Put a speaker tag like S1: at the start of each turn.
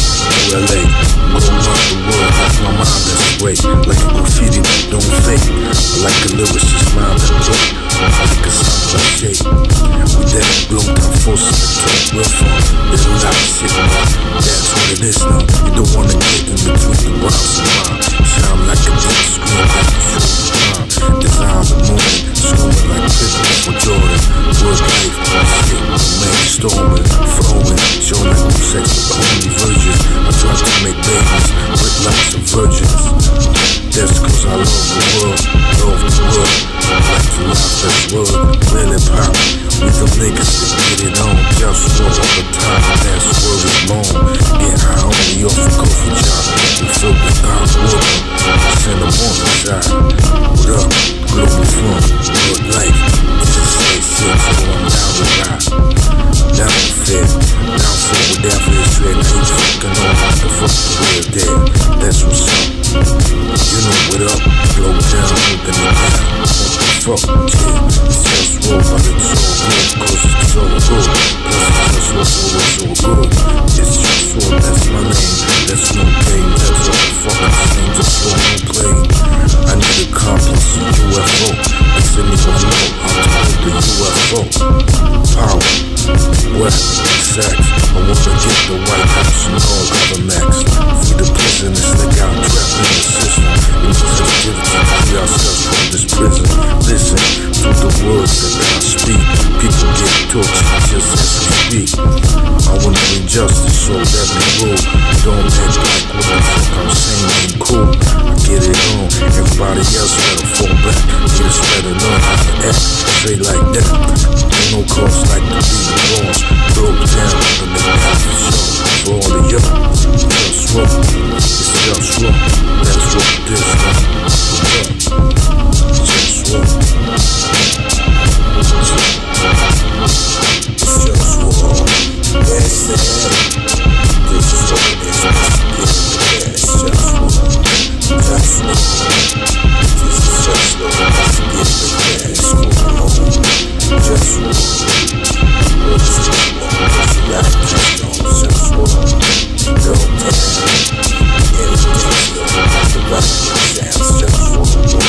S1: LA, go around the world, that's my mind that's great. Like a graffiti that don't fake. I like a lyricist mind that play. I like a sound that shake. We that blow down force in the talk real fun. Little loud shit, man. That's what it is now. You don't wanna get in between the rhymes and mine. Sound like a deep scream like the truth time. Design the movement, screaming like Pippen for Jordan. Work life, shit, man, storming, flowing. Show like who sex with the holy virgins. I try to make babies with lots of virgins. That's cause I love the world, love the world. I like to laugh this world, really pop. We them niggas that get it on, just walk all the time, and that's where it's born. Get high only off a coffee job. We fill with hot water, send them on the side. What up, global fun, good life. This is say shit, so I'm down to ride. Down to fit, down for whatever is red. Now you fucking on like the fuck the real dead. That's what's up. You know what up, blow down, looking it down. What the fuck, yeah, it's just raw, but it's so good, cause it's so good. Plus it's just so good. It's just raw, that's my name, that's no pain. That's what the fuck I'm saying, just raw, no play. I need a complex, a UFO. Does anyone know how to build the UFO? Power, weapon, sex. I wanna get the White House and all other max. Free the prisoners that got trapped in the system. Use sensitivity to free ourselves from this prison. Listen to the words that I speak. People get tortured just as we speak. I wanna bring justice so that we rule. Don't act like what the fuck I'm saying ain't cool. I get it on. Everybody else better fall back. Niggas better learn how to act. Say like that. Ain't no cost like to be the boss. Broke down on the half a show. For all of y'all, just raw. It's just raw. That's what it is now. Just raw. It's just raw. That's it. This is what it is. It's just raw. Just raw. This is just raw. Let's get the gas going on. Just raw. What's just raw? What's that? Just raw. Go down. Anything's good. The right sounds just raw.